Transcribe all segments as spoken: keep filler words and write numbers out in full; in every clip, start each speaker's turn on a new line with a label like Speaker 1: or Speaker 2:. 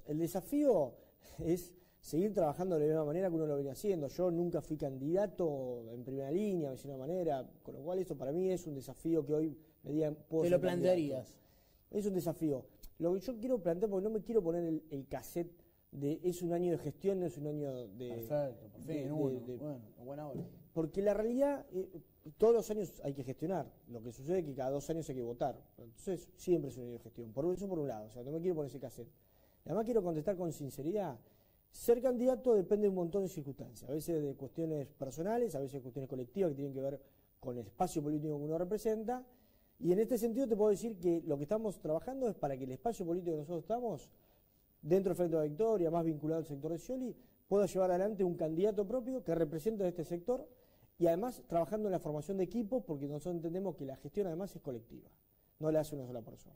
Speaker 1: el desafío es seguir trabajando de la misma manera que uno lo venía haciendo. Yo nunca fui candidato en primera línea, de alguna manera, con lo cual eso para mí es un desafío que hoy me digan, puedo
Speaker 2: ¿Te
Speaker 1: ser
Speaker 2: lo plantearías?
Speaker 1: candidato. Es un desafío. Lo que yo quiero plantear, porque no me quiero poner el, el cassette de es un año de gestión, no es un año de...
Speaker 2: Perfecto, por fin,
Speaker 1: de,
Speaker 2: uno.
Speaker 1: de, de,
Speaker 2: bueno, buena hora.
Speaker 1: Porque la realidad, eh, todos los años hay que gestionar. Lo que sucede es que cada dos años hay que votar. Entonces, siempre es un año de gestión. Por eso, por un lado. O sea, no me quiero poner ese cassette. Además, quiero contestar con sinceridad. Ser candidato depende de un montón de circunstancias. A veces de cuestiones personales, a veces de cuestiones colectivas que tienen que ver con el espacio político que uno representa. Y en este sentido te puedo decir que lo que estamos trabajando es para que el espacio político que nosotros estamos, dentro del Frente de la Victoria, más vinculado al sector de Scioli, pueda llevar adelante un candidato propio que represente a este sector y además trabajando en la formación de equipos, porque nosotros entendemos que la gestión además es colectiva, no la hace una sola persona.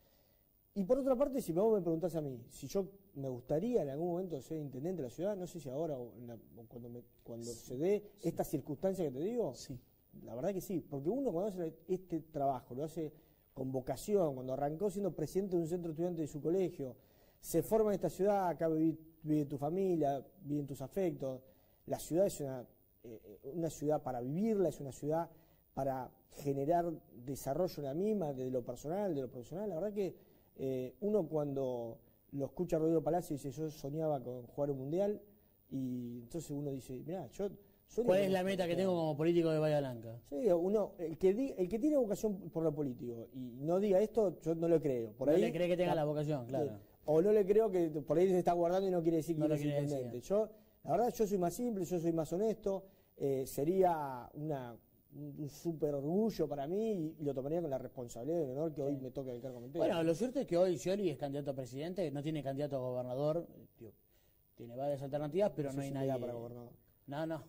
Speaker 1: Y por otra parte, si vos me preguntás a mí, si yo me gustaría en algún momento ser intendente de la ciudad, no sé si ahora o, la, o cuando, me, cuando sí, se dé sí. esta circunstancia que te digo,
Speaker 2: sí.
Speaker 1: La verdad que sí, porque uno cuando hace este trabajo, lo hace con vocación, cuando arrancó siendo presidente de un centro estudiante de su colegio, se forma en esta ciudad, acá vive, vive tu familia, viven tus afectos, la ciudad es una, eh, una ciudad para vivirla, es una ciudad para generar desarrollo en la misma, de lo personal, de lo profesional. La verdad que eh, uno cuando lo escucha a Rodrigo Palacio dice, yo soñaba con jugar un mundial, y entonces uno dice, mirá, yo...
Speaker 2: ¿Cuál es la meta que tengo como político de Bahía Blanca?
Speaker 1: Sí, uno, el que, di, el que tiene vocación por lo político y no diga esto, yo no lo creo. Por
Speaker 2: no
Speaker 1: ahí,
Speaker 2: le cree que tenga la vocación, claro.
Speaker 1: Sí, o no le creo que por ahí se está guardando y no quiere decir que
Speaker 2: no
Speaker 1: es intendente. Yo, la verdad, yo soy más simple, yo soy más honesto, eh, sería una, un súper orgullo para mí y, y lo tomaría con la responsabilidad y el honor que sí. hoy me toca el cargo comentario.
Speaker 2: Bueno, lo cierto es que hoy Scioli es candidato a presidente, no tiene candidato a gobernador, tío, tiene varias alternativas, pero no, no hay nadie
Speaker 1: para gobernador.
Speaker 2: No, no.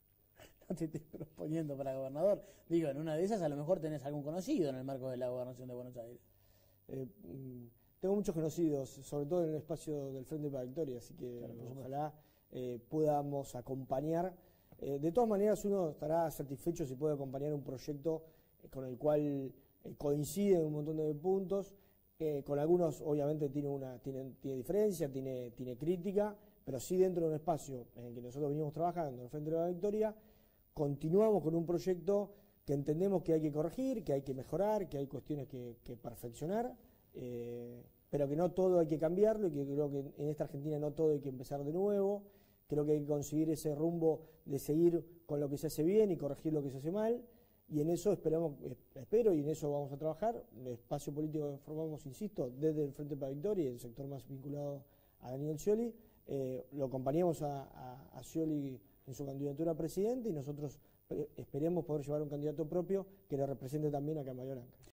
Speaker 2: No te estoy proponiendo para gobernador. Digo, en una de esas a lo mejor tenés algún conocido en el marco de la gobernación de Buenos Aires.
Speaker 1: Eh, tengo muchos conocidos, sobre todo en el espacio del Frente para la Victoria, así que claro, ojalá eh, podamos acompañar. Eh, de todas maneras, uno estará satisfecho si puede acompañar un proyecto eh, con el cual eh, coincide en un montón de puntos. Eh, con algunos, obviamente, tiene una tiene, tiene diferencia, tiene, tiene crítica, pero sí dentro de un espacio en el que nosotros venimos trabajando en el Frente de la Victoria. Continuamos con un proyecto que entendemos que hay que corregir, que hay que mejorar, que hay cuestiones que, que perfeccionar, eh, pero que no todo hay que cambiarlo y que creo que en esta Argentina no todo hay que empezar de nuevo. Creo que hay que conseguir ese rumbo de seguir con lo que se hace bien y corregir lo que se hace mal, y en eso esperamos, espero y en eso vamos a trabajar. El espacio político que formamos, insisto, desde el Frente para la Victoria y el sector más vinculado a Daniel Scioli, eh, lo acompañamos a, a, a Scioli en su candidatura a presidente y nosotros esperemos poder llevar un candidato propio que le represente también acá en Bahía Blanca.